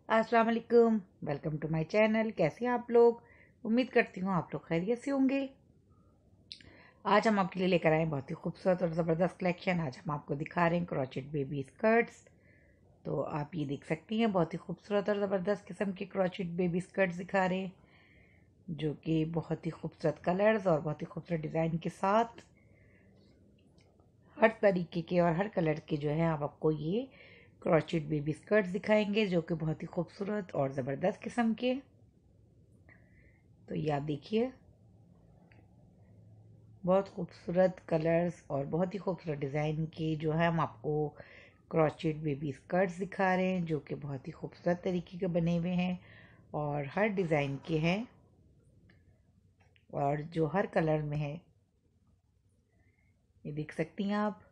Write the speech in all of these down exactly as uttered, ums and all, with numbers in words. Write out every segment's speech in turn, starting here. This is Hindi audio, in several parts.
अस्सलाम वालेकुम, वेलकम टू माय चैनल। कैसे हैं आप लोग? उम्मीद करती हूँ आप लोग खैरियत से होंगे। आज हम आपके लिए लेकर आए हैं बहुत ही खूबसूरत और ज़बरदस्त कलेक्शन। आज हम आपको दिखा रहे हैं क्रोचेट बेबी स्कर्ट्स। तो आप ये देख सकती हैं, बहुत ही खूबसूरत और ज़बरदस्त किस्म के क्रोचेट बेबी स्कर्ट्स दिखा रहे हैं, जो कि बहुत ही खूबसूरत कलर्स और बहुत ही खूबसूरत डिज़ाइन के साथ हर तरीके के और हर कलर के जो है आप आपको ये क्रोचेट बेबी स्कर्ट्स दिखाएंगे, जो कि बहुत ही खूबसूरत और ज़बरदस्त किस्म के। तो ये आप देखिए, बहुत खूबसूरत कलर्स और बहुत ही खूबसूरत डिज़ाइन के जो है हम आपको क्रोचेट बेबी स्कर्ट्स दिखा रहे हैं, जो कि बहुत ही खूबसूरत तरीके के बने हुए हैं और हर डिज़ाइन के हैं और जो हर कलर में है। ये देख सकती हैं आप,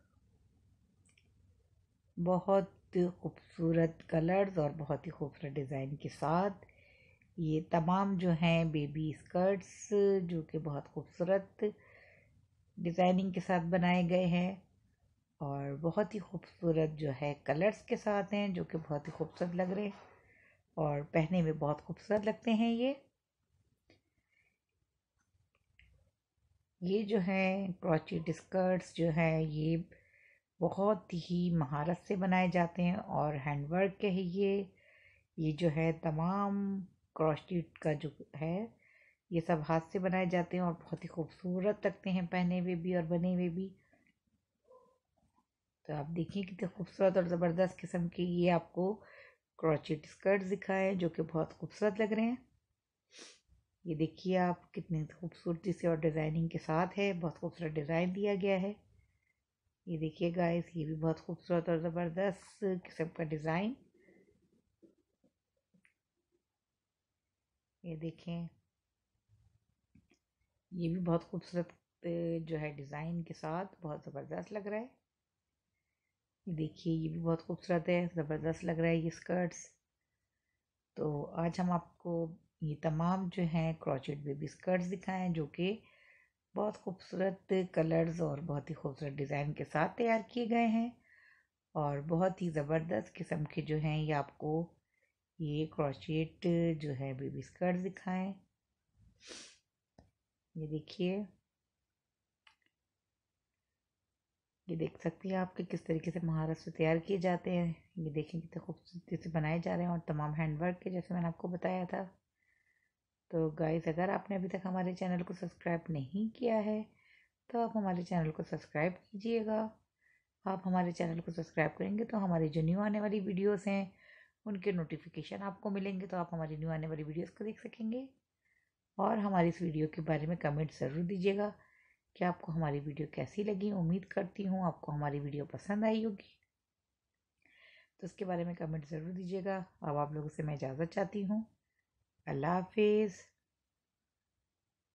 बहुत खूबसूरत कलर्स और बहुत ही खूबसूरत डिज़ाइन के साथ ये तमाम जो हैं बेबी स्कर्ट्स, जो कि बहुत खूबसूरत डिज़ाइनिंग के साथ बनाए गए हैं और बहुत ही खूबसूरत जो है कलर्स के साथ हैं, जो कि बहुत ही खूबसूरत लग रहे हैं और पहने में बहुत खूबसूरत लगते हैं। ये ये जो है क्रोचेट स्कर्ट्स जो है, ये बहुत ही महारत से बनाए जाते हैं और हैंडवर्क के है ये ये जो है तमाम क्रोचेट का जो है, ये सब हाथ से बनाए जाते हैं और बहुत ही खूबसूरत लगते हैं पहने हुए भी और बने हुए भी। तो आप देखिए कितने खूबसूरत और ज़बरदस्त किस्म के ये आपको क्रोचेट स्कर्ट्स दिखाए, जो कि बहुत खूबसूरत लग रहे हैं। ये देखिए आप, कितनी खूबसूरती से और डिज़ाइनिंग के साथ है, बहुत खूबसूरत डिज़ाइन दिया गया है। ये देखिए गाइस, ये भी बहुत खूबसूरत और ज़बरदस्त किस्म का डिज़ाइन। ये देखें, ये भी बहुत खूबसूरत जो है डिज़ाइन के साथ बहुत ज़बरदस्त लग रहा है। ये देखिए, ये भी बहुत खूबसूरत है, ज़बरदस्त लग रहा है ये स्कर्ट्स। तो आज हम आपको ये तमाम जो हैं क्रोचेट बेबी स्कर्ट्स दिखाएं, जो कि बहुत खूबसूरत कलर्स और बहुत ही खूबसूरत डिज़ाइन के साथ तैयार किए गए हैं और बहुत ही ज़बरदस्त किस्म के जो हैं ये आपको ये क्रोचेट जो है बेबी स्कर्ट्स दिखाएं। ये देखिए, ये देख सकती हैं आपके किस तरीके से महारत से तैयार किए जाते हैं। ये देखें कितने खूबसूरती से बनाए जा रहे हैं और तमाम हैंडवर्क के, जैसे मैंने आपको बताया था। तो गाइस, अगर आपने अभी तक हमारे चैनल को सब्सक्राइब नहीं किया है तो आप हमारे चैनल को सब्सक्राइब कीजिएगा। आप हमारे चैनल को सब्सक्राइब करेंगे तो हमारी जो न्यू आने वाली वीडियोस हैं उनके नोटिफिकेशन आपको मिलेंगे, तो आप हमारी न्यू आने वाली वीडियोस को देख सकेंगे। और हमारी इस वीडियो के बारे में कमेंट ज़रूर दीजिएगा कि आपको हमारी वीडियो कैसी लगी। उम्मीद करती हूँ आपको हमारी वीडियो पसंद आई होगी, तो इसके बारे में कमेंट ज़रूर दीजिएगा। अब आप लोगों से मैं इजाज़त चाहती हूँ। अल्लाह हाफिज़।